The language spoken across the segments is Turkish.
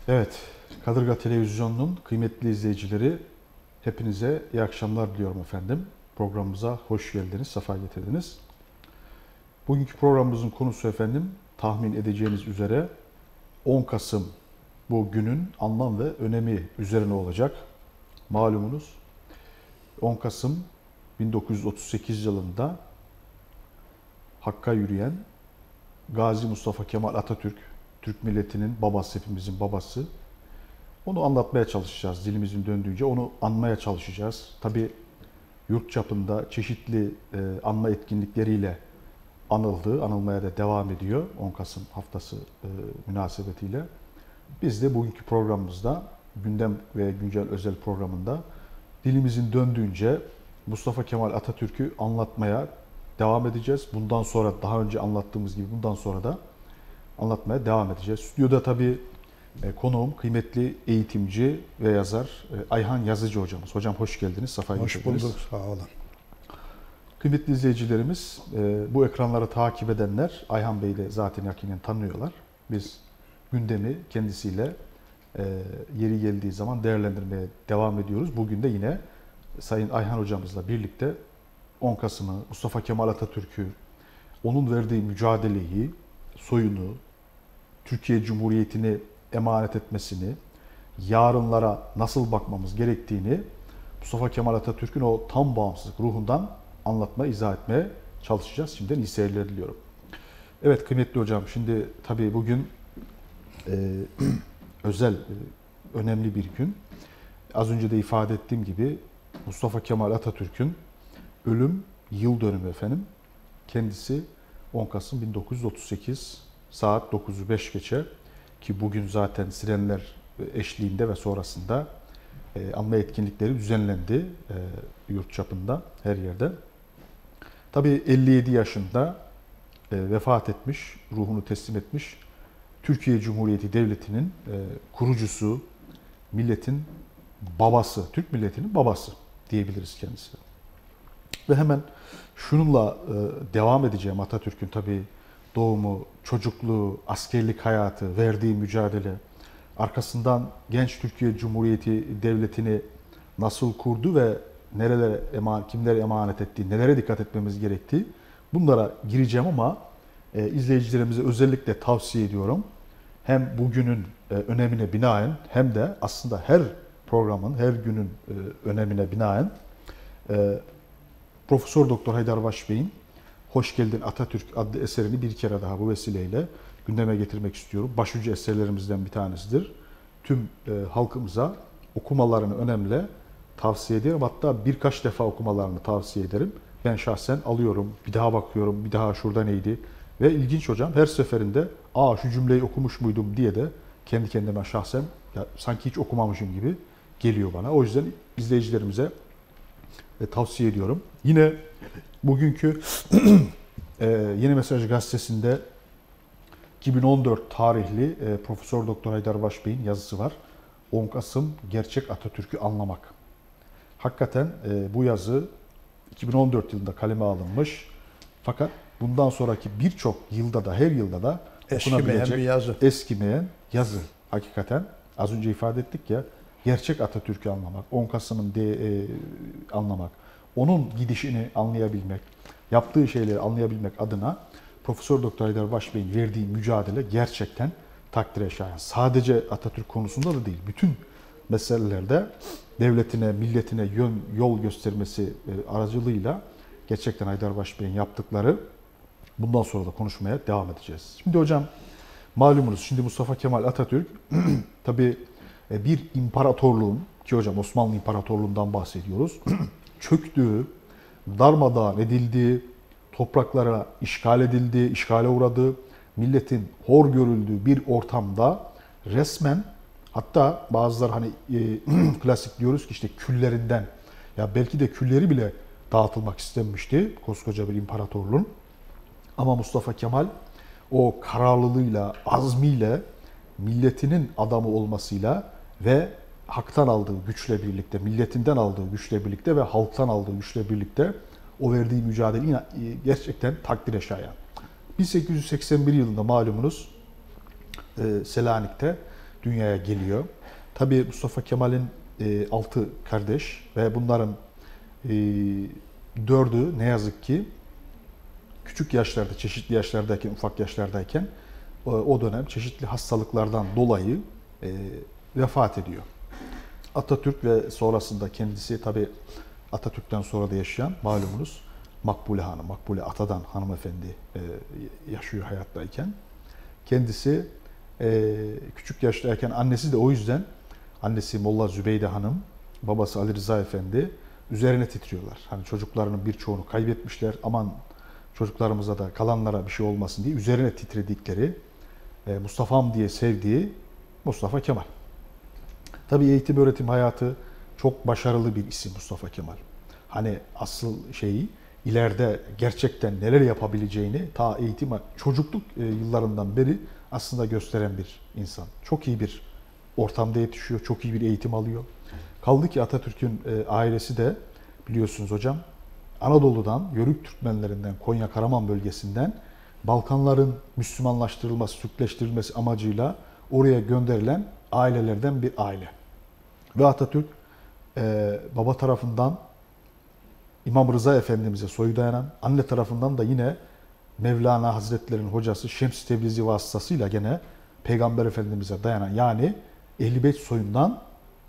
Evet, Kadırga Televizyonu'nun kıymetli izleyicileri, hepinize iyi akşamlar diliyorum efendim. Programımıza hoş geldiniz, sefa getirdiniz. Bugünkü programımızın konusu efendim, tahmin edeceğiniz üzere 10 Kasım bu günün anlam ve önemi üzerine olacak. Malumunuz 10 Kasım 1938 yılında Hakk'a yürüyen Gazi Mustafa Kemal Atatürk, Türk milletinin babası, hepimizin babası. Onu anlatmaya çalışacağız dilimizin döndüğünce, onu anmaya çalışacağız. Tabii yurt çapında çeşitli anma etkinlikleriyle anılmaya da devam ediyor 10 Kasım haftası münasebetiyle. Biz de bugünkü programımızda, gündem ve güncel özel programında dilimizin döndüğünce Mustafa Kemal Atatürk'ü anlatmaya devam edeceğiz. Bundan sonra daha önce anlattığımız gibi bundan sonra da anlatmaya devam edeceğiz. Stüdyoda tabii konuğum kıymetli eğitimci ve yazar Ayhan Yazıcı hocamız. Hocam hoş geldiniz, sefa getirdiniz. Hoş bulduk, sağ olun. Kıymetli izleyicilerimiz, bu ekranları takip edenler Ayhan Bey'i de zaten yakinen tanıyorlar. Biz gündemi kendisiyle yeri geldiği zaman değerlendirmeye devam ediyoruz. Bugün de yine Sayın Ayhan hocamızla birlikte 10 Kasım'ı, Mustafa Kemal Atatürk'ü, onun verdiği mücadeleyi, soyunu, Türkiye Cumhuriyeti'ni emanet etmesini, yarınlara nasıl bakmamız gerektiğini Mustafa Kemal Atatürk'ün o tam bağımsızlık ruhundan anlatmaya, izah etmeye çalışacağız. Şimdiden iyi seyirler diliyorum. Evet kıymetli hocam, şimdi tabii bugün özel, önemli bir gün. Az önce de ifade ettiğim gibi Mustafa Kemal Atatürk'ün ölüm yıl dönümü efendim. Kendisi 10 Kasım 1938 saat 9'u 5 geçe, ki bugün zaten sirenler eşliğinde ve sonrasında anma etkinlikleri düzenlendi yurt çapında her yerde. Tabii 57 yaşında vefat etmiş, ruhunu teslim etmiş Türkiye Cumhuriyeti Devleti'nin kurucusu, milletin babası, Türk milletinin babası diyebiliriz kendisine. Ve hemen şununla devam edeceğim. Atatürk'ün tabii doğumu, çocukluğu, askerlik hayatı, verdiği mücadele, arkasından genç Türkiye Cumhuriyeti Devleti'ni nasıl kurdu ve nerelere kimlere emanet ettiği, nelere dikkat etmemiz gerektiği, bunlara gireceğim ama izleyicilerimize özellikle tavsiye ediyorum. Hem bugünün önemine binaen hem de aslında her programın, her günün önemine binaen Profesör Doktor Haydar Başbey'in Hoş Geldin Atatürk adlı eserini bir kere daha bu vesileyle gündeme getirmek istiyorum. Başucu eserlerimizden bir tanesidir. Tüm halkımıza okumalarını önemli tavsiye ederim. Hatta birkaç defa okumalarını tavsiye ederim. Ben şahsen alıyorum, bir daha bakıyorum, bir daha şurada neydi. Ve ilginç hocam, her seferinde şu cümleyi okumuş muydum diye de kendi kendime şahsen ya, sanki hiç okumamışım gibi geliyor bana. O yüzden izleyicilerimize tavsiye ediyorum. Yine bugünkü Yeni Mesaj Gazetesi'nde 2014 tarihli Profesör Doktor Haydar Başbey'in yazısı var. 10 Kasım Gerçek Atatürk'ü Anlamak. Hakikaten bu yazı 2014 yılında kaleme alınmış. Fakat bundan sonraki birçok yılda da, her yılda da okunabilecek, bir yazı. eskimeyen yazı. Hakikaten az önce ifade ettik ya, gerçek Atatürk'ü anlamak, 10 Kasım'ın anlamak, onun gidişini anlayabilmek, yaptığı şeyleri anlayabilmek adına Profesör Doktor Haydar Başbey'in verdiği mücadele gerçekten takdire şayan. Sadece Atatürk konusunda da değil, bütün meselelerde devletine, milletine yol göstermesi aracılığıyla gerçekten Haydar Başbey'in yaptıkları, bundan sonra da konuşmaya devam edeceğiz. Şimdi hocam malumunuz, şimdi Mustafa Kemal Atatürk tabii bir imparatorluğun, ki hocam Osmanlı İmparatorluğundan bahsediyoruz, çöktüğü, darmadağın edildiği, topraklara işgal edildiği, işgale uğradığı, milletin hor görüldüğü bir ortamda resmen, hatta bazıları hani klasik diyoruz ki işte küllerinden, ya belki de külleri bile dağıtılmak istenmişti koskoca bir imparatorluğun. Ama Mustafa Kemal o kararlılığıyla, azmiyle, milletinin adamı olmasıyla ve haktan aldığı güçle birlikte, milletinden aldığı güçle birlikte ve halktan aldığı güçle birlikte o verdiği mücadele gerçekten takdire şayan. 1881 yılında malumunuz Selanik'te dünyaya geliyor. Tabii Mustafa Kemal'in 6 kardeş ve bunların 4'ü ne yazık ki küçük yaşlarda, çeşitli yaşlardayken, ufak yaşlardayken o dönem çeşitli hastalıklardan dolayı vefat ediyor. Atatürk ve sonrasında kendisi tabii Atatürk'ten sonra da yaşayan malumunuz Makbule Hanım, Makbule Atadan hanımefendi yaşıyor hayattayken. Kendisi küçük yaştayken annesi de o yüzden, annesi Molla Zübeyde Hanım, babası Ali Rıza Efendi üzerine titriyorlar. Hani çocuklarının birçoğunu kaybetmişler, aman çocuklarımıza da kalanlara bir şey olmasın diye üzerine titredikleri, Mustafa'm diye sevdiği Mustafa Kemal. Tabii eğitim öğretim hayatı çok başarılı bir isim Mustafa Kemal. Hani asıl şeyi ileride gerçekten neler yapabileceğini ta eğitim çocukluk yıllarından beri aslında gösteren bir insan. Çok iyi bir ortamda yetişiyor, çok iyi bir eğitim alıyor. Kaldı ki Atatürk'ün ailesi de biliyorsunuz hocam Anadolu'dan, Yörük Türkmenlerinden, Konya Karaman bölgesinden Balkanların Müslümanlaştırılması, Türkleştirilmesi amacıyla oraya gönderilen ailelerden bir aile. Ve Atatürk baba tarafından İmam Rıza Efendimiz'e soyu dayanan, anne tarafından da yine Mevlana Hazretleri'nin hocası Şems-i Tebrizi vasıtasıyla gene Peygamber Efendimiz'e dayanan, yani Ehl-i Beyt soyundan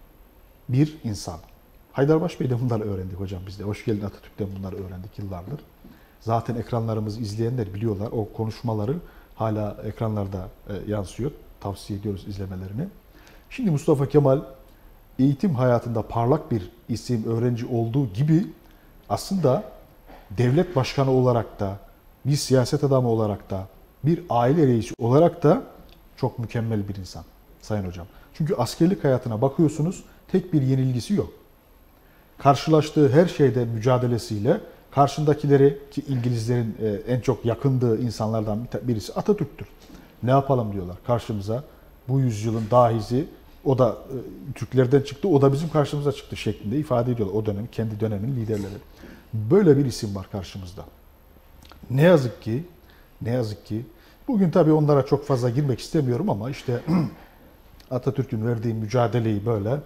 bir insan. Haydarbaş Bey'den bunları öğrendik hocam biz de. Hoş geldin Atatürk'ten bunları öğrendik yıllardır. Zaten ekranlarımızı izleyenler biliyorlar. O konuşmaları hala ekranlarda yansıyor. Tavsiye ediyoruz izlemelerini. Şimdi Mustafa Kemal eğitim hayatında parlak bir isim, öğrenci olduğu gibi aslında devlet başkanı olarak da, bir siyaset adamı olarak da, bir aile reisi olarak da çok mükemmel bir insan Sayın Hocam. Çünkü askerlik hayatına bakıyorsunuz, tek bir yenilgisi yok. Karşılaştığı her şeyde mücadelesiyle karşındakileri, ki İngilizlerin en çok yakındığı insanlardan birisi Atatürk'tür. Ne yapalım diyorlar karşımıza, bu yüzyılın dahisi, o da Türklerden çıktı, o da bizim karşımıza çıktı şeklinde ifade ediyorlar o dönem, kendi dönemin liderleri. Böyle bir isim var karşımızda. Ne yazık ki, bugün tabii onlara çok fazla girmek istemiyorum ama işte Atatürk'ün verdiği mücadeleyi böyle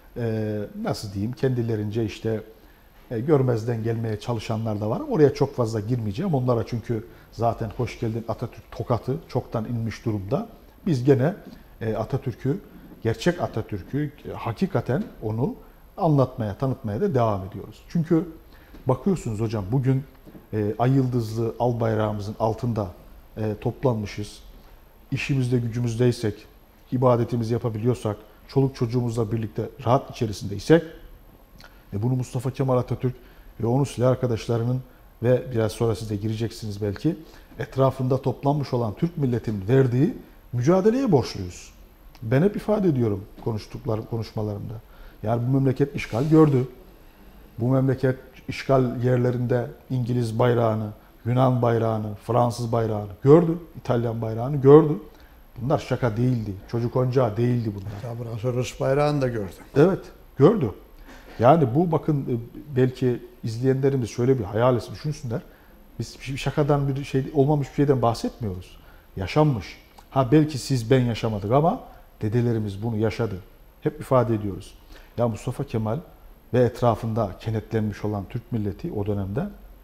nasıl diyeyim, kendilerince işte görmezden gelmeye çalışanlar da var. Oraya çok fazla girmeyeceğim. Onlara çünkü zaten hoş geldin Atatürk tokatı çoktan inmiş durumda. Biz gene Atatürk'ü, gerçek Atatürk'ü hakikaten onu anlatmaya, tanıtmaya da devam ediyoruz. Çünkü bakıyorsunuz hocam bugün ay yıldızlı al bayrağımızın altında toplanmışız. İşimizde gücümüzdeysek, ibadetimizi yapabiliyorsak, çoluk çocuğumuzla birlikte rahat içerisindeysek bunu Mustafa Kemal Atatürk ve onun silah arkadaşlarının ve biraz sonra siz de gireceksiniz belki, etrafında toplanmış olan Türk milletinin verdiği mücadeleye borçluyuz. Ben hep ifade ediyorum konuşmalarımda. Yani bu memleket işgal gördü. Bu memleket işgal yerlerinde İngiliz bayrağını, Yunan bayrağını, Fransız bayrağını gördü. İtalyan bayrağını gördü. Bunlar şaka değildi. Çocuk oyuncağı değildi bunlar. Tabii Rus bayrağını da gördü. Evet, gördü. Yani bu bakın belki izleyenlerimiz şöyle bir hayal etsin, düşünsünler. Biz şakadan bir şey olmamış bir şeyden bahsetmiyoruz. Yaşanmış. Ha belki siz ben yaşamadık ama dedelerimiz bunu yaşadı. Hep ifade ediyoruz. Ya Mustafa Kemal ve etrafında kenetlenmiş olan Türk milleti o dönemde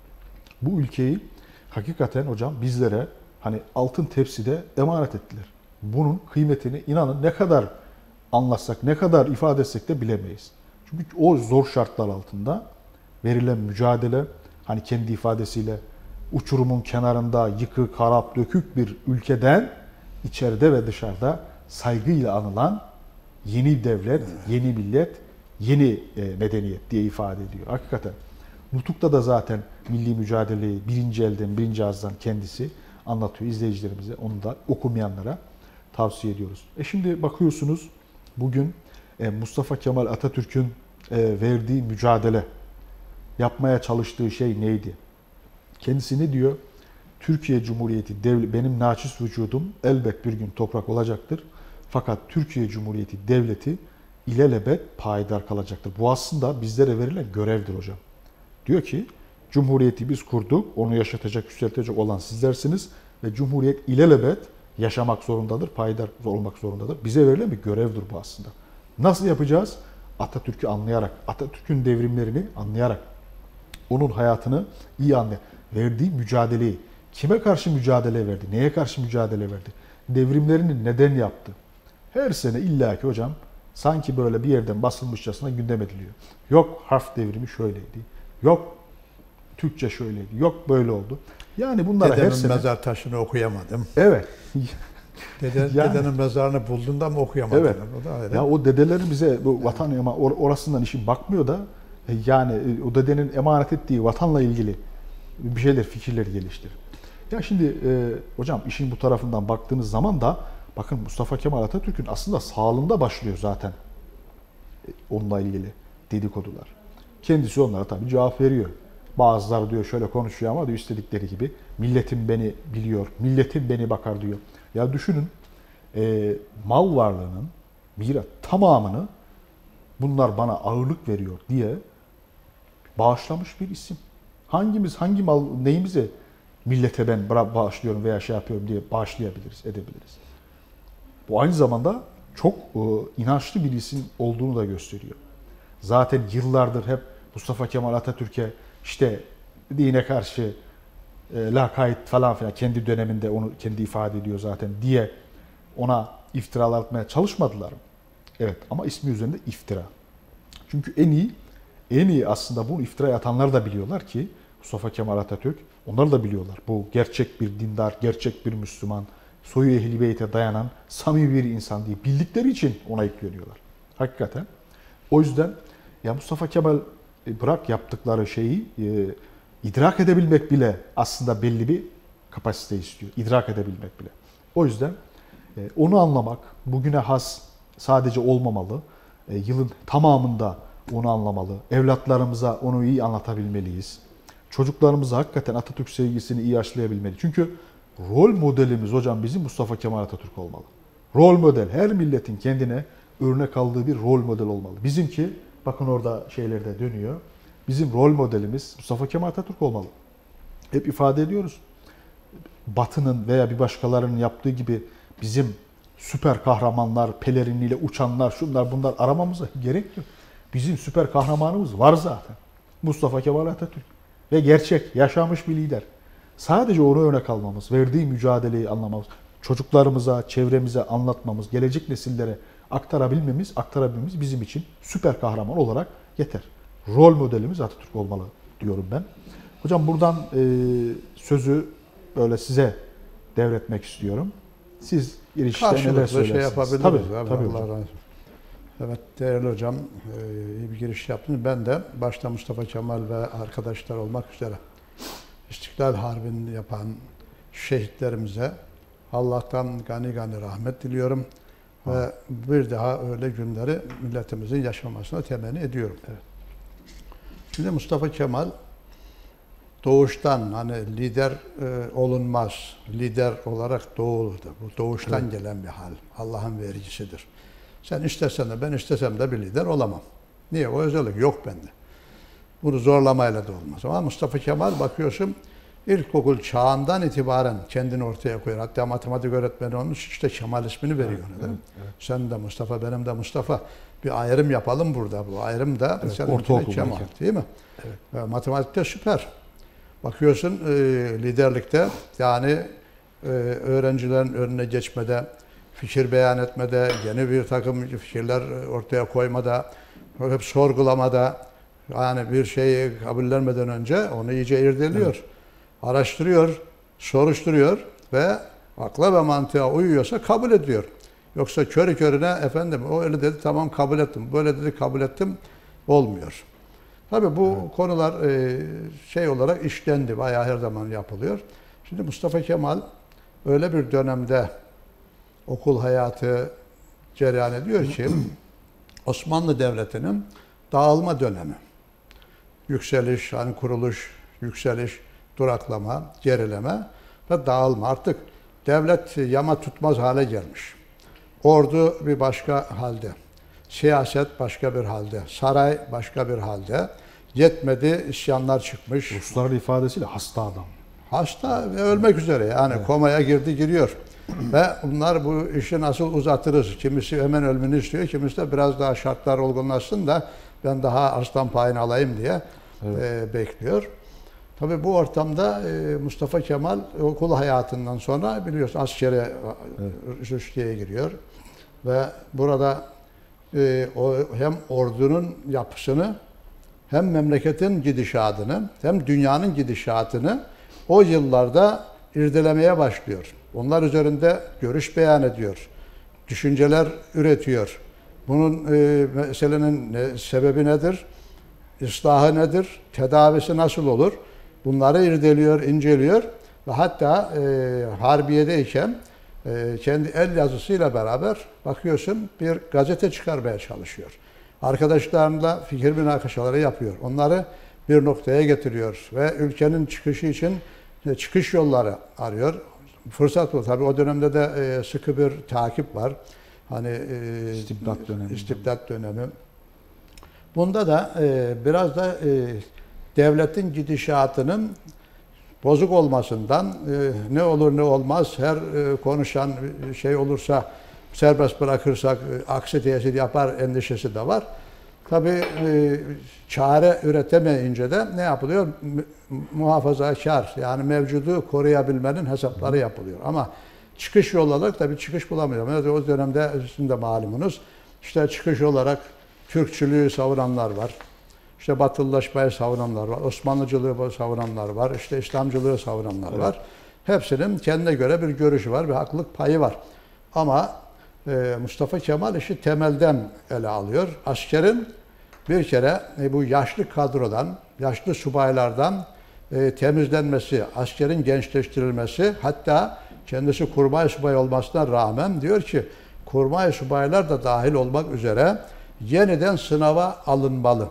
bu ülkeyi hakikaten hocam bizlere hani altın tepside emanet ettiler. Bunun kıymetini inanın ne kadar anlatsak, ne kadar ifade etsek de bilemeyiz. Çünkü o zor şartlar altında verilen mücadele, hani kendi ifadesiyle uçurumun kenarında yıkık, harap, dökük bir ülkeden içeride ve dışarıda saygıyla anılan yeni devlet, yeni millet, yeni medeniyet diye ifade ediyor. Hakikaten. Nutuk'ta da zaten milli mücadeleyi birinci elden, birinci ağızdan kendisi anlatıyor izleyicilerimize. Onu da okumayanlara tavsiye ediyoruz. Şimdi bakıyorsunuz bugün Mustafa Kemal Atatürk'ün verdiği mücadele, yapmaya çalıştığı şey neydi? Kendisi ne diyor? Türkiye Cumhuriyeti benim naçiz vücudum elbet bir gün toprak olacaktır. Fakat Türkiye Cumhuriyeti Devleti ilelebet payidar kalacaktır. Bu aslında bizlere verilen görevdir hocam. Diyor ki Cumhuriyeti biz kurduk, onu yaşatacak, yükseltecek olan sizlersiniz ve Cumhuriyet ilelebet yaşamak zorundadır, payidar olmak zorundadır. Bize verilen bir görevdir bu aslında. Nasıl yapacağız? Atatürk'ü anlayarak, Atatürk'ün devrimlerini anlayarak, onun hayatını iyi anlayarak, verdiği mücadeleyi, kime karşı mücadele verdi, neye karşı mücadele verdi, devrimlerini neden yaptı? Her sene illaki hocam sanki böyle bir yerden basılmışçasına gündem ediliyor. Yok harf devrimi şöyleydi, yok Türkçe şöyleydi, yok böyle oldu. Yani bunlara Dedemin her sene... mezar taşını okuyamadım. Evet. Dedenin mezarını buldun da mı okuyamadım? Evet. O da öyle. Ya o dedeleri bize bu vatan orasından işin bakmıyor da yani o dedenin emanet ettiği vatanla ilgili bir şeyler, fikirleri geliştirir. Ya şimdi hocam işin bu tarafından baktığınız zaman da bakın Mustafa Kemal Atatürk'ün aslında sağlığında başlıyor zaten onunla ilgili dedikodular. Kendisi onlara tabii cevap veriyor. Bazıları diyor şöyle konuşuyor ama diyor istedikleri gibi milletim beni biliyor, milletim beni bakar diyor. Ya düşünün mal varlığının tamamını bunlar bana ağırlık veriyor diye bağışlamış bir isim. Hangi mal neyimize millete ben bağışlıyorum veya şey yapıyorum diye bağışlayabiliriz, edebiliriz. Bu aynı zamanda çok inançlı bir isim olduğunu da gösteriyor. Zaten yıllardır hep Mustafa Kemal Atatürk'e işte dine karşı lakayt falan filan kendi döneminde onu kendi ifade ediyor zaten diye ona iftiralar atmaya çalışmadılar mı? Evet ama ismi üzerinde iftira. Çünkü en iyi aslında bunu iftira atanlar da biliyorlar ki Mustafa Kemal Atatürk, onlar da biliyorlar. Bu gerçek bir dindar, gerçek bir Müslüman, soyu ehli beyte dayanan samimi bir insan diye bildikleri için ona yükleniyorlar. Hakikaten. O yüzden ya Mustafa Kemal bırak yaptıkları şeyi idrak edebilmek bile aslında belli bir kapasite istiyor. İdrak edebilmek bile. O yüzden onu anlamak bugüne has sadece olmamalı. Yılın tamamında onu anlamalı. Evlatlarımıza onu iyi anlatabilmeliyiz. Çocuklarımıza hakikaten Atatürk sevgisini iyi aşılayabilmeli. Çünkü rol modelimiz hocam bizim Mustafa Kemal Atatürk olmalı. Rol model. Her milletin kendine örnek aldığı bir rol model olmalı. Bizimki bakın orada şeylerde dönüyor. Bizim rol modelimiz Mustafa Kemal Atatürk olmalı. Hep ifade ediyoruz. Batı'nın veya bir başkalarının yaptığı gibi bizim süper kahramanlar, pelerinliyle uçanlar, şunlar bunlar aramamıza gerek yok. Bizim süper kahramanımız var zaten. Mustafa Kemal Atatürk. Ve gerçek, yaşamış bir lider. Sadece onu örnek almamız, verdiği mücadeleyi anlamamız, çocuklarımıza, çevremize anlatmamız, gelecek nesillere aktarabilmemiz bizim için süper kahraman olarak yeter. Rol modelimiz Atatürk olmalı diyorum ben. Hocam buradan sözü böyle size devretmek istiyorum. Siz girişte neler söylersiniz? Şey yapabiliriz. Tabii, Abi, tabii Allah hocam. razı olsun. Evet değerli hocam iyi bir giriş yaptınız. Ben de başta Mustafa Kemal ve arkadaşlar olmak üzere İstiklal Harbi'ni yapan şehitlerimize Allah'tan gani gani rahmet diliyorum. Ve bir daha öyle günleri milletimizin yaşamasına temenni ediyorum. Evet. Şimdi Mustafa Kemal doğuştan hani lider olunmaz, lider olarak doğuldu. Bu doğuştan gelen bir hal. Allah'ın vericisidir. Sen istesen de ben istesem de bir lider olamam. Niye? O özellik yok bende. Bunu zorlamayla da olmaz. Ama Mustafa Kemal bakıyorsun ilkokul çağından itibaren kendini ortaya koyuyor. Hatta matematik öğretmeni olmuş işte Kemal ismini veriyor. Evet. Sen de Mustafa, benim de Mustafa. Bir ayrım yapalım burada. Bu ayrım da ortaokul Kemal değil mi? Evet. Matematikte süper. Bakıyorsun liderlikte yani öğrencilerin önüne geçmede, fikir beyan etmede, yeni bir takım fikirler ortaya koymada, hep sorgulamada, yani bir şeyi kabullenmeden önce onu iyice irdeliyor. Evet. Araştırıyor, soruşturuyor ve akla ve mantığa uyuyorsa kabul ediyor. Yoksa körü körüne efendim o öyle dedi tamam kabul ettim, böyle dedi kabul ettim olmuyor. Tabii bu konular şey olarak işlendi, bayağı her zaman yapılıyor. Şimdi Mustafa Kemal öyle bir dönemde okul hayatı cereyan ediyor ki Osmanlı Devleti'nin dağılma dönemi. Yükseliş, hani kuruluş, yükseliş, duraklama, gerileme ve dağılma. Artık devlet yama tutmaz hale gelmiş. Ordu bir başka halde. Siyaset başka bir halde. Saray başka bir halde. Yetmedi, isyanlar çıkmış. Rusların ifadesiyle hasta adam. Hasta ve ölmek üzere. Yani komaya giriyor. Ve bunlar bu işi nasıl uzatırız? Kimisi hemen ölümünü istiyor, kimisi de biraz daha şartlar olgunlaşsın da ben daha arslan payını alayım diye bekliyor. Tabii bu ortamda Mustafa Kemal okul hayatından sonra biliyorsun askere Rüştiye'ye giriyor. Ve burada hem ordunun yapısını hem memleketin gidişatını hem dünyanın gidişatını o yıllarda irdelemeye başlıyor. Onlar üzerinde görüş beyan ediyor. Düşünceler üretiyor. Bunun meselenin sebebi nedir? İslahı nedir? Tedavisi nasıl olur? Bunları irdeliyor, inceliyor ve hatta Harbiye'deyken kendi el yazısıyla beraber bakıyorsun bir gazete çıkarmaya çalışıyor. Arkadaşlarıyla fikir münakaşaları yapıyor. Onları bir noktaya getiriyor ve ülkenin çıkışı için çıkış yolları arıyor. Fırsat bu. Tabii o dönemde de sıkı bir takip var. Hani istibdat dönemi. Bunda da biraz da devletin gidişatının bozuk olmasından ne olur ne olmaz her konuşan şey olursa serbest bırakırsak aksi tesir yapar endişesi de var. Tabii çare üretemeyince de ne yapılıyor? Muhafazakar yani mevcudu koruyabilmenin hesapları yapılıyor. Ama çıkış yolu olarak tabii çıkış bulamıyor. Yani o dönemde sizin de malumunuz işte çıkış olarak Türkçülüğü savunanlar var. İşte Batılılaşmayı savunanlar var. Osmanlıcılığı savunanlar var. İşte İslamcılığı savunanlar var. Hepsinin kendine göre bir görüşü var ve haklılık payı var. Ama Mustafa Kemal işi temelden ele alıyor. Askerin bir kere bu yaşlı kadrodan, yaşlı subaylardan temizlenmesi, askerin gençleştirilmesi, hatta kendisi kurmay subay olmasına rağmen diyor ki kurmay subaylar da dahil olmak üzere yeniden sınava alınmalı.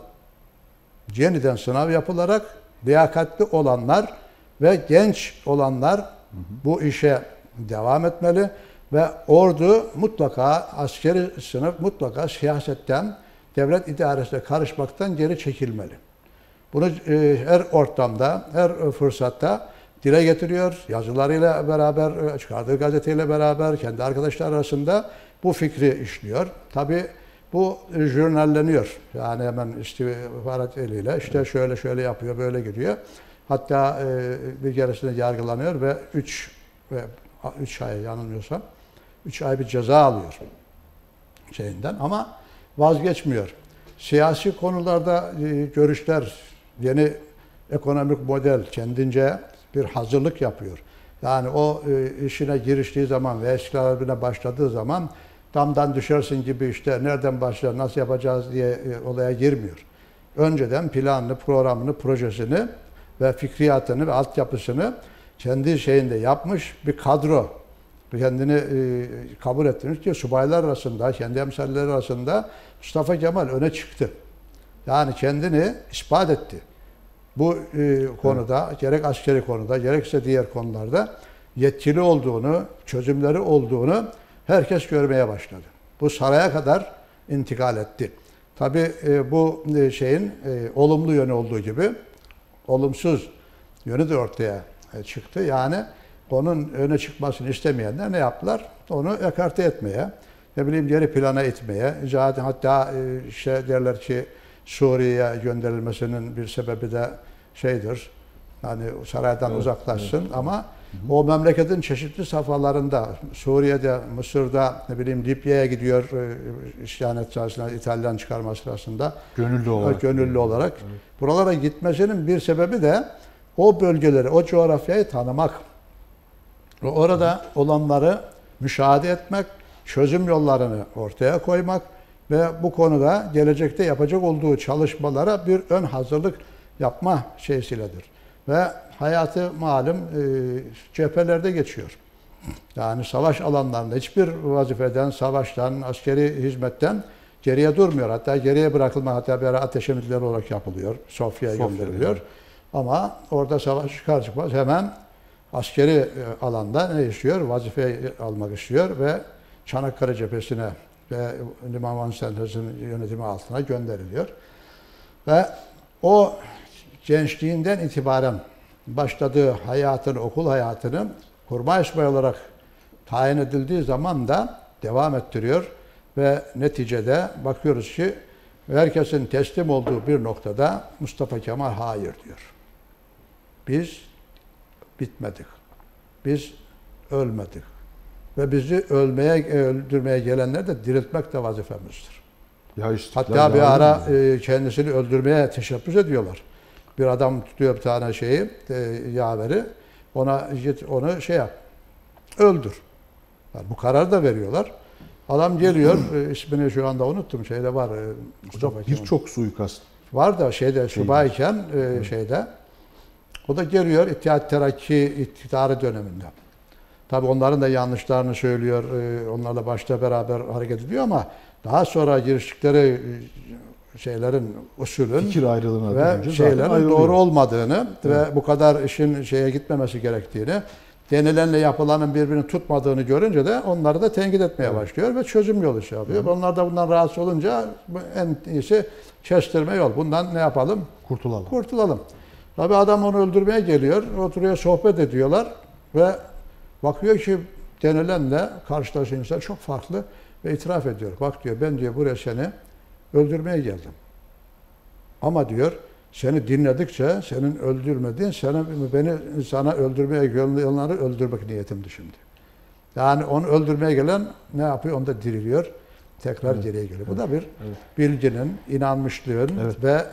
Yeniden sınav yapılarak liyakatli olanlar ve genç olanlar bu işe devam etmeli ve ordu mutlaka askeri sınıf mutlaka siyasetten, devlet idaresine karışmaktan geri çekilmeli. Bunu her ortamda, her fırsatta dile getiriyor. Yazılarıyla beraber, çıkardığı gazeteyle beraber, kendi arkadaşlar arasında bu fikri işliyor. Tabii bu jurnalleniyor. Yani hemen istihbarat eliyle işte şöyle şöyle yapıyor, böyle gidiyor. Hatta bir keresinde yargılanıyor ve 3 ay yanılmıyorsam 3 ay bir ceza alıyor şeyinden ama vazgeçmiyor. Siyasi konularda görüşler, yeni ekonomik model kendince bir hazırlık yapıyor. Yani o işine giriştiği zaman ve eskilerine başladığı zaman damdan düşersin gibi işte nereden başlar, nasıl yapacağız diye olaya girmiyor. Önceden planını, programını, projesini ve fikriyatını ve altyapısını kendi şeyinde yapmış bir kadro. Kendini kabul ettirmiş ki subaylar arasında, kendi emsalleri arasında Mustafa Kemal öne çıktı. Yani kendini ispat etti. Bu konuda, gerek askeri konuda, gerekse diğer konularda yetkili olduğunu, çözümleri olduğunu herkes görmeye başladı. Bu saraya kadar intikal etti. Tabii bu şeyin olumlu yönü olduğu gibi olumsuz yönü de ortaya çıktı. Yani onun öne çıkmasını istemeyenler ne yaptılar? Onu ekarte etmeye, ne bileyim geri plana itmeye, hatta şey derler ki Suriye'ye gönderilmesinin bir sebebi de şeydir. Yani saraydan uzaklaşsın ama o memleketin çeşitli safhalarında Suriye'de, Mısır'da, ne bileyim Libya'ya gidiyor isyan sırasında, İtalyan çıkarma sırasında. Gönüllü olarak. Evet. Buralara gitmesinin bir sebebi de o bölgeleri, o coğrafyayı tanımak. Ve orada olanları müşahede etmek, çözüm yollarını ortaya koymak ve bu konuda gelecekte yapacak olduğu çalışmalara bir ön hazırlık yapma şeysiledir. Ve hayatı malum cephelerde geçiyor. Yani savaş alanlarında hiçbir vazifeden, savaştan, askeri hizmetten geriye durmuyor. Hatta geriye bırakılma, hatta bir ara ateş emirleri olarak yapılıyor. Sofya'ya gönderiliyor. Ama orada savaş çıkar çıkmaz hemen askeri alanda ne istiyor? Vazife almak istiyor ve Çanakkale cephesine ve Liman Van Sentez'in yönetimi altına gönderiliyor. Ve o gençliğinden itibaren başladığı hayatını, okul hayatını kurmay subay olarak tayin edildiği zaman da devam ettiriyor ve neticede bakıyoruz ki herkesin teslim olduğu bir noktada Mustafa Kemal hayır diyor. Biz bitmedik. Biz ölmedik. Ve bizi öldürmeye gelenler de diriltmek de vazifemizdir. Ya Hatta bir ara kendisini öldürmeye teşebbüs ediyorlar. Bir adam tutuyor bir tane yaveri, onu şey yap, öldür. Yani bu kararı da veriyorlar. Adam geliyor, ismini şu anda unuttum, şeyde var. Hocam birçok suikast var da subayken o da geliyor İttihat Terakki iktidarı döneminde. Tabii onların da yanlışlarını söylüyor, onlarla başta beraber hareket ediyor ama daha sonra giriştikleri usulün fikir ayrılığına ve şeylerin doğru olmadığını ve bu kadar işin gitmemesi gerektiğini, denilenle yapılanın birbirini tutmadığını görünce de onları da tenkit etmeye başlıyor ve çözüm yolu yapıyor. Onlar da bundan rahatsız olunca en iyisi kestirme yol. Bundan ne yapalım? Kurtulalım. Tabii adam onu öldürmeye geliyor, oturuyor sohbet ediyorlar ve bakıyor ki denilenle karşılaşan insan çok farklı ve itiraf ediyor. Bak diyor, ben diyor buraya seni öldürmeye geldim. Ama diyor seni dinledikçe senin öldürmediğin, beni sana öldürmeye gelenleri öldürmek niyetimdi şimdi. Yani onu öldürmeye gelen ne yapıyor? Onu da diriliyor. Tekrar geriye geliyor. Bu da bir bilginin, inanmışlığın ve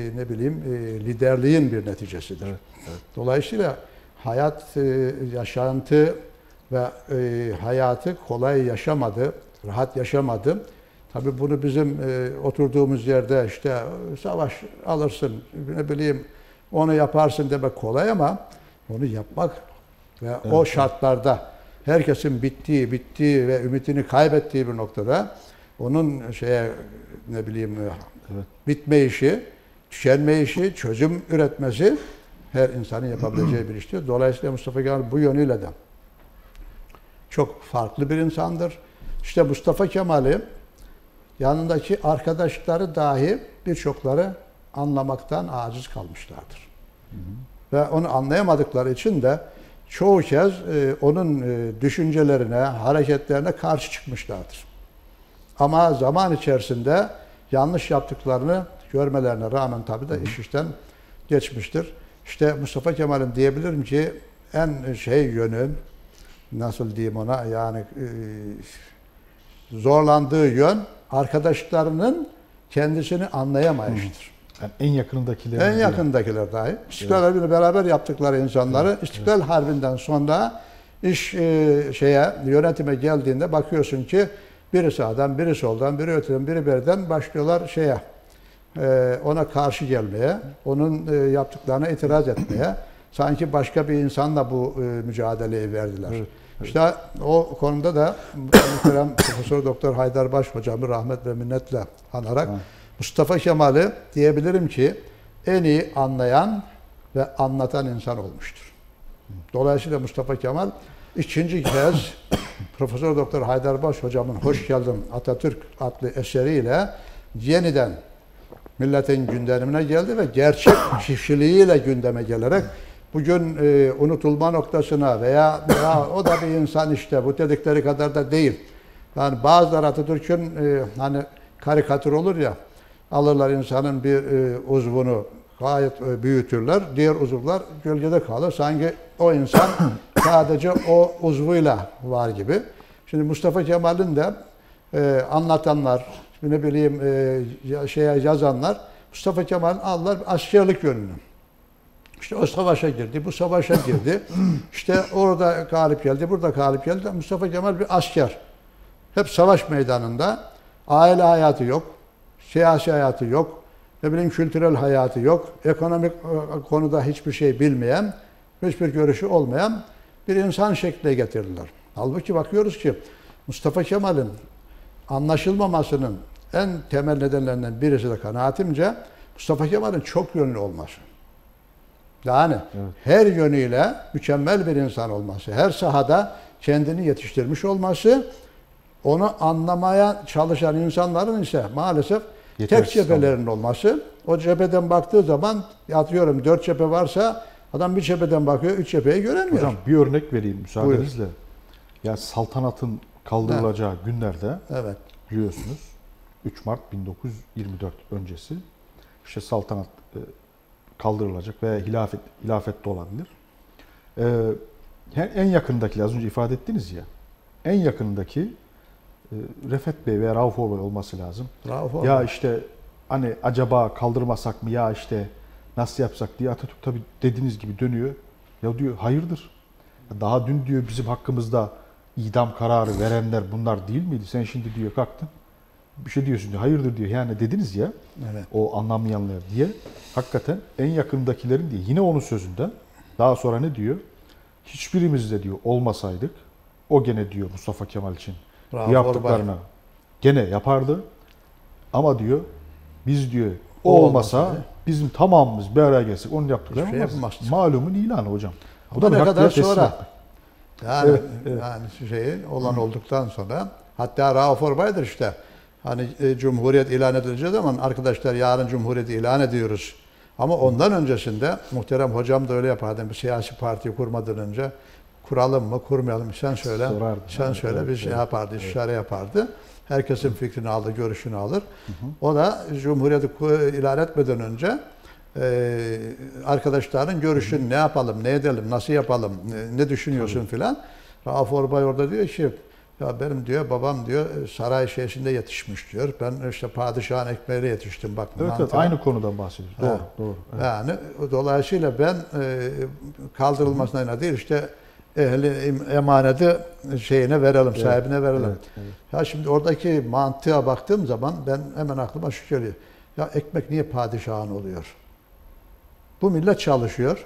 liderliğin bir neticesidir. Dolayısıyla hayat, yaşantı ve hayatı kolay yaşamadı, rahat yaşamadı. Tabii bunu bizim oturduğumuz yerde savaş alırsın, onu yaparsın demek kolay ama onu yapmak ve o şartlarda herkesin bittiği ve ümitini kaybettiği bir noktada onun bitme işi, tükenme işi, çözüm üretmesi her insanın yapabileceği bir iştir. Dolayısıyla Mustafa Kemal bu yönüyle de çok farklı bir insandır. İşte Mustafa Kemal'i yanındaki arkadaşları dahi birçokları anlamaktan aciz kalmışlardır. Ve onu anlayamadıkları için de çoğu kez onun düşüncelerine, hareketlerine karşı çıkmışlardır. Ama zaman içerisinde yanlış yaptıklarını görmelerine rağmen tabii de iş işten geçmiştir. İşte Mustafa Kemal'in diyebilirim ki en yönü, nasıl diyeyim ona, yani zorlandığı yön arkadaşlarının kendisini anlayamayışıdır. Yani en yakındakiler. En yakındakiler dahi. İstiklal Harbi'ni beraber yaptıkları insanları İstiklal Harbi'nden sonra iş yönetime geldiğinde bakıyorsun ki biri sağdan, biri soldan, biri öteden, biri beriden başlıyorlar ona karşı gelmeye, onun yaptıklarına itiraz etmeye. Sanki başka bir insanla bu mücadeleyi verdiler. İşte o konuda da muhterem Profesör Doktor Haydarbaş hocamı rahmet ve minnetle anarak Mustafa Kemal'i diyebilirim ki en iyi anlayan ve anlatan insan olmuştur. Dolayısıyla Mustafa Kemal ikinci kez Profesör Doktor Haydarbaş hocamın Hoş Geldin Atatürk adlı eseriyle yeniden milletin gündemine geldi ve gerçek kişiliğiyle gündeme gelerek bugün unutulma noktasına veya o da bir insan bu dedikleri kadar da değil. Yani bazıları Atatürk'ün karikatür olur ya, alırlar insanın bir uzvunu gayet büyütürler, diğer uzuvlar gölgede kalır. Sanki o insan sadece o uzvuyla var gibi. Şimdi Mustafa Kemal'in de anlatanlar, yazanlar Mustafa Kemal'in aldılar askerlik yönünü. İşte o savaşa girdi, bu savaşa girdi. İşte orada galip geldi, burada galip geldi. Mustafa Kemal bir asker. Hep savaş meydanında. Aile hayatı yok, siyasi hayatı yok, kültürel hayatı yok, ekonomik konuda hiçbir şey bilmeyen, hiçbir görüşü olmayan bir insan şekline getirdiler. Halbuki bakıyoruz ki Mustafa Kemal'in anlaşılmamasının en temel nedenlerinden birisi de kanaatimce Mustafa Kemal'in çok yönlü olması. Yani her yönüyle mükemmel bir insan olması, her sahada kendini yetiştirmiş olması, onu anlamaya çalışan insanların ise maalesef tek cephelerinin olması. O cepheden baktığı zaman, atıyorum 4 cephe varsa adam bir cepheden bakıyor, 3 cepheyi göremiyor. Hocam bir örnek vereyim müsaadenizle. Ya saltanatın kaldırılacağı günlerde Evet. biliyorsunuz 3 Mart 1924 öncesi işte saltanat kaldırılacak veya hilafet de olabilir. En yakındakiler az önce ifade ettiniz ya, en yakınındaki Refet Bey veya Rauf Orbay olması lazım. Ya işte hani acaba kaldırmasak mı, ya işte nasıl yapsak diye Atatürk tabii dediğiniz gibi dönüyor. Ya diyor hayırdır? Daha dün diyor bizim hakkımızda idam kararı verenler bunlar değil miydi? Sen şimdi diyor kalktın. Bir şey diyorsun diyor. Hayırdır diyor. Yani dediniz ya. Evet. O anlamayanlar diye. Hakikaten en yakındakilerin diye. Yine onun sözünden. Daha sonra ne diyor? Hiçbirimiz de diyor olmasaydık o gene diyor Mustafa Kemal için bu yaptıklarını gene yapardı. Ama diyor biz diyor o olmasa bizim tamamımız bir araya gelsek onun yaptıklarını yapmaz. Malumun ilanı hocam. Bu da ne kadar sonra. Etmek. Yani, yani şeyi olan olduktan sonra hatta Rauf Orbay'dır işte. Hani Cumhuriyet ilan edileceği zaman arkadaşlar yarın Cumhuriyeti ilan ediyoruz. Ama ondan öncesinde muhterem hocam da öyle yapardı. Bir siyasi parti kurmadan önce kuralım mı kurmayalım mı sen söyle. Sorardı. Sen söyle bir şey yapardı, istişare yapardı. Herkesin fikrini alır, görüşünü alır. O da Cumhuriyeti ilan etmeden önce arkadaşların görüşünü ne yapalım, ne edelim, nasıl yapalım, ne düşünüyorsun filan. Rauf Orbay orada diyor ki ya benim diyor babam diyor saray şeysinde yetişmiş diyor. Ben işte padişahın ekmeğiyle yetiştim bak. Evet, aynı konudan bahsediyoruz. Doğru, doğru. Evet. Yani dolayısıyla ben kaldırılmasına değil işte ehli emaneti şeyine verelim, sahibine verelim. Evet, evet. Ya şimdi oradaki mantığa baktığım zaman ben hemen aklıma şu geliyor. Ya ekmek niye padişahın oluyor? Bu millet çalışıyor.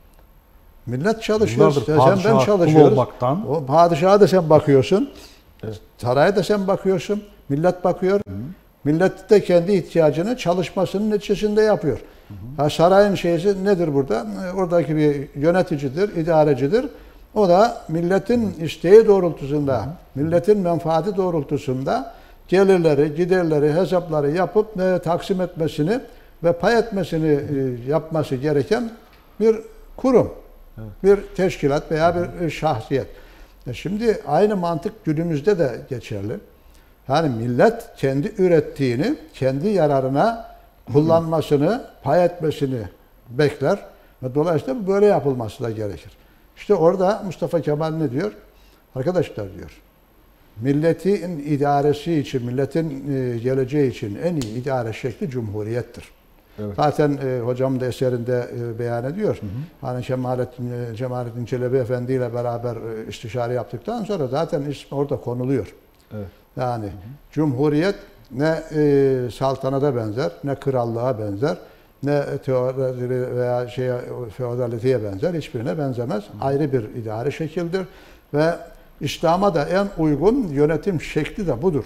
Millet çalışıyor. Sen ben çalışıyoruz. O padişaha da sen bakıyorsun. Evet. Saraya da sen bakıyorsun. Millet bakıyor. Hı. Millet de kendi ihtiyacını çalışmasının neticesinde yapıyor. Hı hı. Sarayın şeysi nedir burada? Oradaki bir yöneticidir, idarecidir. O da milletin isteği doğrultusunda, milletin menfaati doğrultusunda gelirleri, giderleri, hesapları yapıp taksim etmesini ve pay etmesini yapması gereken bir kurum. Evet. Bir teşkilat veya bir şahsiyet. Şimdi aynı mantık günümüzde de geçerli. Yani millet kendi ürettiğini, kendi yararına kullanmasını, pay etmesini bekler. Ve dolayısıyla böyle yapılması da gerekir. İşte orada Mustafa Kemal ne diyor? Arkadaşlar diyor, milletin idaresi için, milletin geleceği için en iyi idare şekli cumhuriyettir. Evet. Zaten hocam da eserinde beyan ediyor. Hı hı. Hani Cemalettin Çelebi Efendi ile beraber istişare yaptıktan sonra zaten ismi orada konuluyor. Evet. Yani hı hı. Cumhuriyet ne saltanata benzer, ne krallığa benzer, ne teodali veya feodaliteye benzer, hiçbirine benzemez. Hı. Ayrı bir idare şekildir ve İslam'a da en uygun yönetim şekli de budur.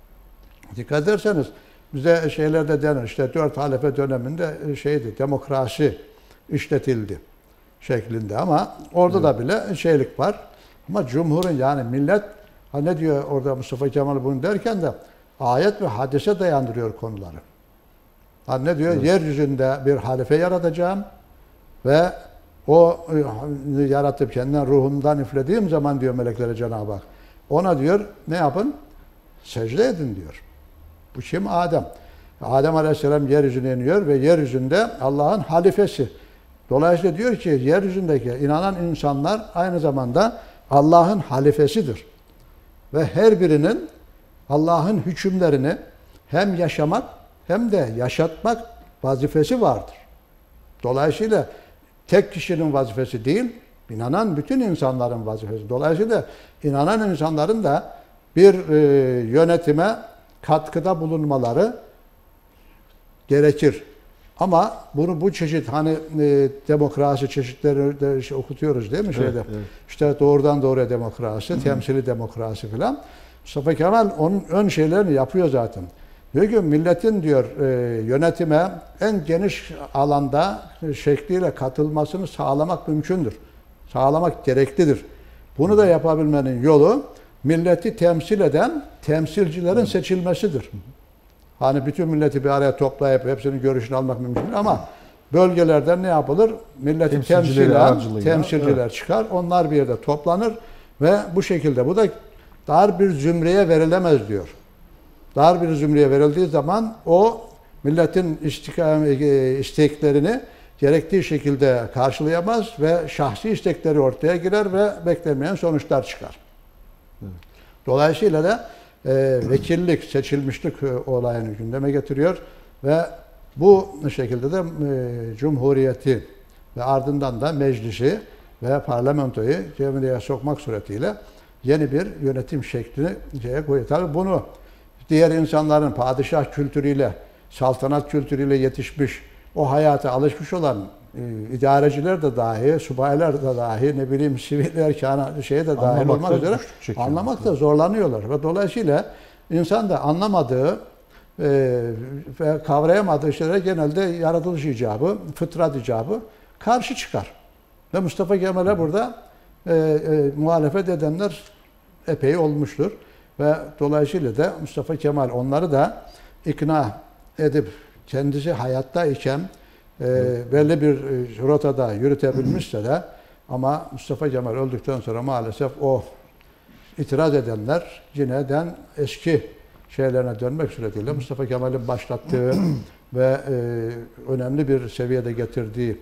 Dikkat ederseniz bize şeylerde denir işte 4 halife döneminde demokrasi işletildi şeklinde ama orada da bile şeylik var. Ama cumhurun yani millet ne diyor orada Mustafa Kemal bunu derken de ayet ve hadise dayandırıyor konuları. Ne diyor? Evet. Yeryüzünde bir halife yaratacağım ve o yaratıp kendinden ruhundan üflediğim zaman diyor meleklere Cenab-ı Hak ona diyor ne yapın? Secde edin diyor. Bu kim? Adem. Adem Aleyhisselam yeryüzüne iniyor ve yeryüzünde Allah'ın halifesi. Dolayısıyla diyor ki yeryüzündeki inanan insanlar aynı zamanda Allah'ın halifesidir. Ve her birinin Allah'ın hükümlerini hem yaşamak hem de yaşatmak vazifesi vardır. Dolayısıyla tek kişinin vazifesi değil, inanan bütün insanların vazifesi. Dolayısıyla inanan insanların da bir yönetime katkıda bulunmaları gerekir. Ama bunu bu çeşit hani demokrasi çeşitleri de okutuyoruz değil mi şeyde? Evet, evet. İşte doğrudan doğruya demokrasi, temsili demokrasi filan. Mustafa Kemal onun ön şeylerini yapıyor zaten. Diyor ki milletin diyor yönetime en geniş alanda şekliyle katılmasını sağlamak mümkündür. Sağlamak gereklidir. Bunu da yapabilmenin yolu milleti temsil eden temsilcilerin seçilmesidir. Hani bütün milleti bir araya toplayıp hepsinin görüşünü almak mümkün değil ama bölgelerden ne yapılır? Milleti temsilciler çıkar. Onlar bir yerde toplanır Ve bu şekilde bu da dar bir zümreye verilemez diyor. Dar bir zümreye verildiği zaman o milletin isteklerini gerektiği şekilde karşılayamaz ve şahsi istekleri ortaya girer ve beklenmeyen sonuçlar çıkar. Evet. Dolayısıyla da vekillik, seçilmişlik olayını gündeme getiriyor ve bu şekilde de Cumhuriyeti ve ardından da meclisi ve parlamentoyu cemiyete sokmak suretiyle yeni bir yönetim şeklini koyuyor. Tabii bunu diğer insanların padişah kültürüyle, saltanat kültürüyle yetişmiş, o hayata alışmış olan idareciler de dahi, subaylar da dahi, ne bileyim siviller, şeye de dahil olmak üzere anlamakta zorlanıyorlar. Ve dolayısıyla insan da anlamadığı ve kavrayamadığı şeylere genelde yaratılış icabı, fıtrat icabı karşı çıkar. Ve Mustafa Kemal'e burada muhalefet edenler epey olmuştur. Ve dolayısıyla da Mustafa Kemal onları da ikna edip kendisi hayatta iken belli bir rotada yürütebilmişse de ama Mustafa Kemal öldükten sonra maalesef o itiraz edenler yineden eski şeylerine dönmek suretiyle Mustafa Kemal'in başlattığı ve önemli bir seviyede getirdiği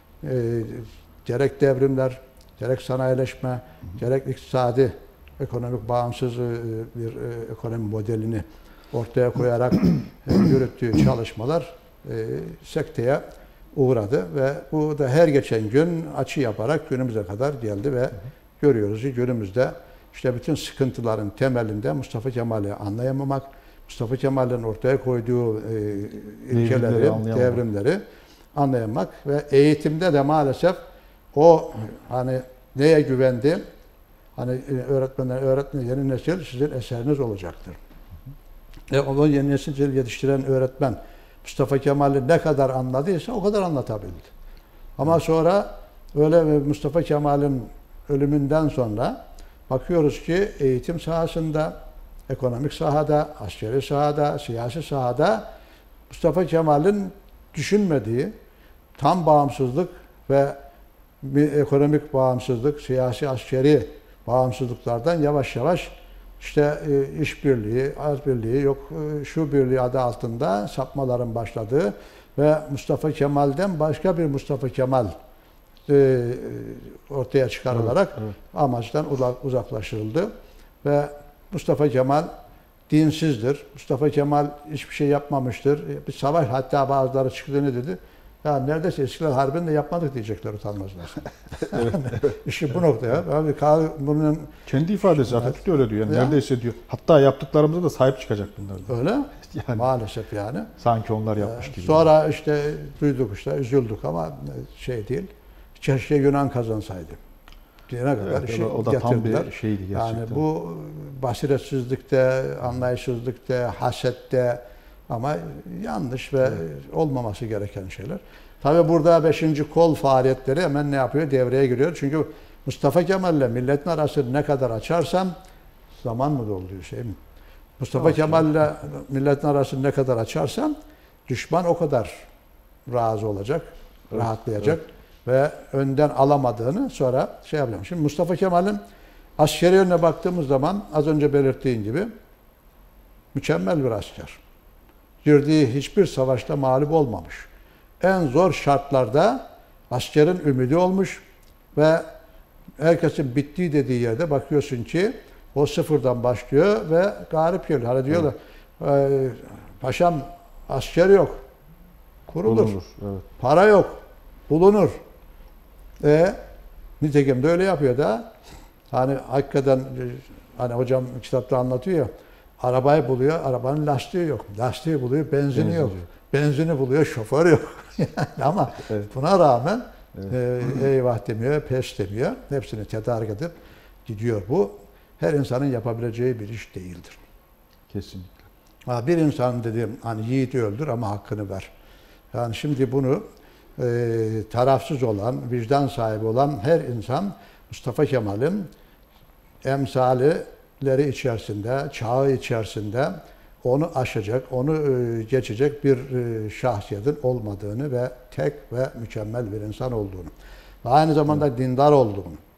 gerek devrimler, gerek sanayileşme, gerek iktisadi, ekonomik bağımsız bir ekonomi modelini ortaya koyarak yürüttüğü çalışmalar sekteye uğradı ve bu da her geçen gün açı yaparak günümüze kadar geldi ve görüyoruz ki günümüzde işte bütün sıkıntıların temelinde Mustafa Kemal'i anlayamamak, Mustafa Kemal'in ortaya koyduğu ilkeleri, devrimleri anlayamamak ve eğitimde de maalesef o hani neye güvendi? Hani öğretmen yeni nesil sizin eseriniz olacaktır. O yeni nesil yetiştiren öğretmen Mustafa Kemal'i ne kadar anladıysa o kadar anlatabildi. Ama sonra öyle Mustafa Kemal'in ölümünden sonra bakıyoruz ki eğitim sahasında, ekonomik sahada, askeri sahada, siyasi sahada Mustafa Kemal'in düşünmediği tam bağımsızlık ve ekonomik bağımsızlık, siyasi, askeri bağımsızlıklardan yavaş yavaş işte işbirliği, az birliği, yok şu birliği adı altında sapmaların başladığı ve Mustafa Kemal'den başka bir Mustafa Kemal ortaya çıkarılarak amaçtan uzaklaştırıldı. Ve Mustafa Kemal dinsizdir. Mustafa Kemal hiçbir şey yapmamıştır. Bir savaş hatta bazıları çıktı ne dedi? Ya neredeyse İstiklal Harbi'ni de yapmadık diyecekler utanmazlar. İşi bu noktaya. Abi bunun kendi ifadesi Atatürk öyle diyor. Yani neredeyse diyor. Hatta yaptıklarımıza da sahip çıkacak bunlar. Öyle. Yani, maalesef yani. Sanki onlar yapmış gibi. Sonra işte duyduk işte üzüldük ama şey değil. Keşke Yunan kazansaydı. Diyene kadar işi o da getirdiler. tam bir şeydi gerçekten. Yani bu basiretsizlikte, anlayışsızlıkta, hasette ama yanlış ve olmaması gereken şeyler. Tabii burada 5. kol faaliyetleri hemen ne yapıyor? Devreye giriyor. Çünkü Mustafa Kemal ile milletin arasını ne kadar açarsam zaman mı doluyor şey mi? Mustafa Kemal ile milletin arasını ne kadar açarsam düşman o kadar razı olacak, rahatlayacak ve önden alamadığını sonra şey yapacağım. Şimdi Mustafa Kemal'in askeri yönüne baktığımız zaman az önce belirttiğim gibi mükemmel bir asker. Girdiği hiçbir savaşta mağlup olmamış. En zor şartlarda askerin ümidi olmuş ve herkesin bittiği dediği yerde bakıyorsun ki o sıfırdan başlıyor ve galip geliyor. Hani diyorlar paşam asker yok. Kurulur. Evet. Para yok. Bulunur. Nitekim de öyle yapıyor da hani hakikaten hani hocam kitapta anlatıyor ya arabayı buluyor, arabanın lastiği yok. Lastiği buluyor, benzini yok. Benzini buluyor, şoför yok. Ama buna rağmen eyvah demiyor, pes demiyor. Hepsini tedarik edip gidiyor. Bu her insanın yapabileceği bir iş değildir. Kesinlikle. Bir insan dediğim hani yiğidi öldür ama hakkını ver. Yani şimdi bunu tarafsız olan, vicdan sahibi olan her insan Mustafa Kemal'in emsalileri içerisinde, çağı içerisinde onu aşacak, onu geçecek bir şahsiyetin olmadığını ve tek ve mükemmel bir insan olduğunu ve aynı zamanda dindar olduğunu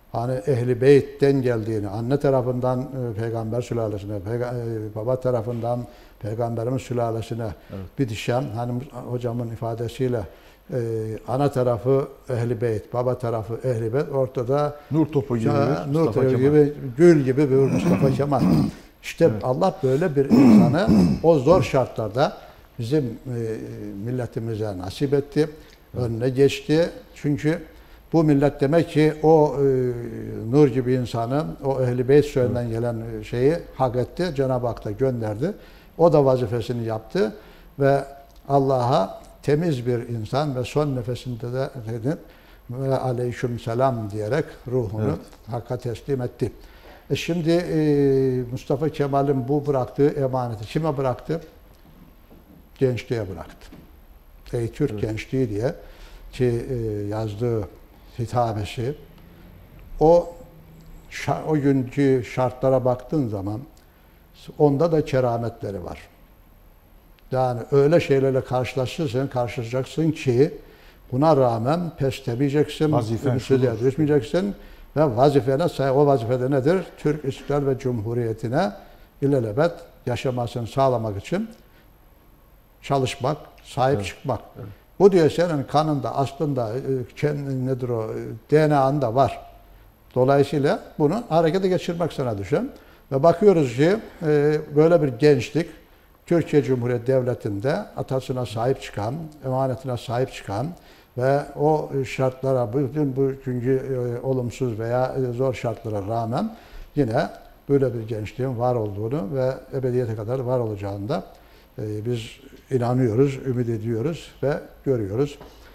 hani Ehl-i Beyt'ten geldiğini, anne tarafından peygamber sülalesine, baba tarafından peygamberimiz sülalesine bitişen, hani hocamın ifadesiyle ana tarafı Ehl-i Beyt, baba tarafı Ehl-i Beyt, ortada nur topu gibi bir nur Mustafa topu Kemal. gibi, gül gibi bir Mustafa Kemal. İşte Allah böyle bir insanı o zor şartlarda bizim milletimize nasip etti. Önüne geçti. Çünkü bu millet demek ki o nur gibi insanı, o Ehl-i Beyt soyundan gelen şeyi hak etti. Cenab-ı Hak da gönderdi. O da vazifesini yaptı ve Allah'a temiz bir insan ve son nefesinde de ve aleyküm selam diyerek ruhunu Hakk'a teslim etti. Şimdi Mustafa Kemal'in bu bıraktığı emaneti kime bıraktı? Gençliğe bıraktı. Ey Türk gençliği diye ki yazdığı hitabesi, o günkü şartlara baktığın zaman onda da kerametleri var. Yani öyle şeylerle karşılaşacaksın ki buna rağmen pes demeyeceksin, ümitsizliğe düşmeyeceksin ve vazifene, o vazifede nedir? Türk İstiklal ve Cumhuriyeti'ne ilelebet yaşamasını sağlamak için çalışmak, sahip çıkmak. Evet. Bu diyor senin kanında aslında nedir o DNA'nda var. Dolayısıyla bunu harekete geçirmek sana düşen ve bakıyoruz ki böyle bir gençlik Türkiye Cumhuriyeti Devleti'nde atasına sahip çıkan, emanetine sahip çıkan ve o şartlara, bütün bu günkü olumsuz veya zor şartlara rağmen yine böyle bir gençliğin var olduğunu ve ebediyete kadar var olacağını da biz inanıyoruz, ümit ediyoruz ve görüyoruz.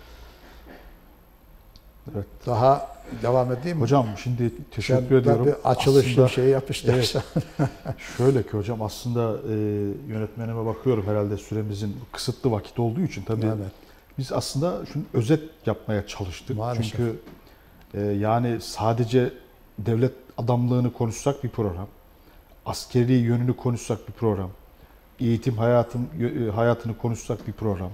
Evet. Daha devam edeyim mi? Hocam şimdi teşekkür ediyorum. Bir açılışlı şey yap istersen. Evet. Şöyle ki hocam aslında yönetmenime bakıyorum herhalde süremizin kısıtlı vakit olduğu için tabii biz aslında şunu özet yapmaya çalıştık. Maalesef. Çünkü yani sadece devlet adamlığını konuşsak bir program, askeri yönünü konuşsak bir program, eğitim hayatını konuşsak bir program,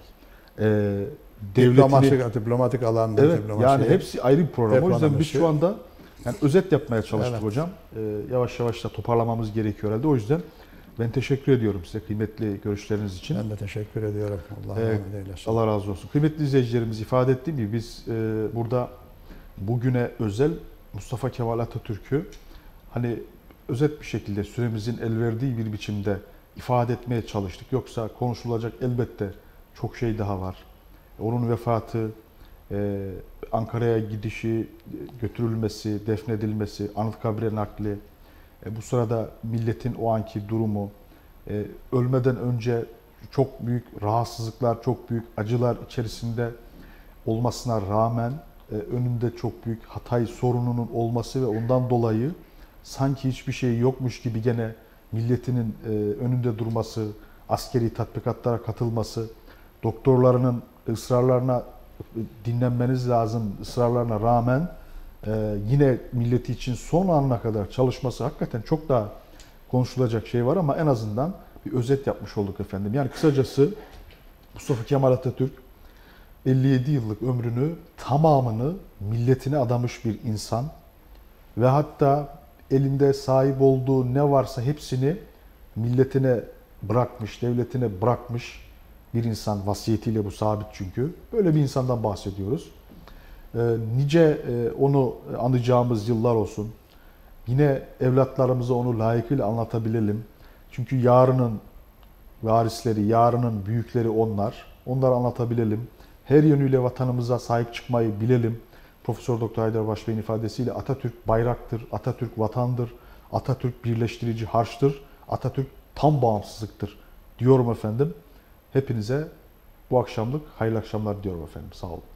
diplomatik alanda evet, yani hepsi ayrı bir program. O yüzden biz şu anda yani özet yapmaya çalıştık hocam. Yavaş yavaş da toparlamamız gerekiyor herhalde. O yüzden ben teşekkür ediyorum size kıymetli görüşleriniz için. Ben de teşekkür ediyorum. Allah rahmet eylesin. Allah razı olsun. Kıymetli izleyicilerimiz, ifade ettiğim gibi biz burada bugüne özel Mustafa Kemal Atatürk'ü hani özet bir şekilde süremizin el verdiği bir biçimde ifade etmeye çalıştık. Yoksa konuşulacak elbette çok şey daha var. Onun vefatı, Ankara'ya gidişi, götürülmesi, defnedilmesi, Anıtkabir'e nakli, bu sırada milletin o anki durumu, ölmeden önce çok büyük rahatsızlıklar, çok büyük acılar içerisinde olmasına rağmen önünde çok büyük Hatay sorununun olması ve ondan dolayı sanki hiçbir şey yokmuş gibi gene milletinin önünde durması, askeri tatbikatlara katılması, doktorlarının ısrarlarına dinlenmeniz lazım ısrarlarına rağmen yine milleti için son anına kadar çalışması hakikaten çok daha konuşulacak şey var ama en azından bir özet yapmış olduk efendim. Yani kısacası Mustafa Kemal Atatürk 57 yıllık ömrünü tamamını milletine adamış bir insan ve hatta elinde sahip olduğu ne varsa hepsini milletine bırakmış, devletine bırakmış bir insan, vasiyetiyle bu sabit çünkü. Böyle bir insandan bahsediyoruz. Nice onu anacağımız yıllar olsun. Yine evlatlarımıza onu layıkıyla anlatabilelim. Çünkü yarının varisleri, yarının büyükleri onlar. Onları anlatabilelim. Her yönüyle vatanımıza sahip çıkmayı bilelim. Profesör Doktor Haydar Başbey'in ifadesiyle Atatürk bayraktır, Atatürk vatandır, Atatürk birleştirici harçtır, Atatürk tam bağımsızlıktır diyorum efendim. Hepinize bu akşamlık hayırlı akşamlar diyorum efendim. Sağ olun.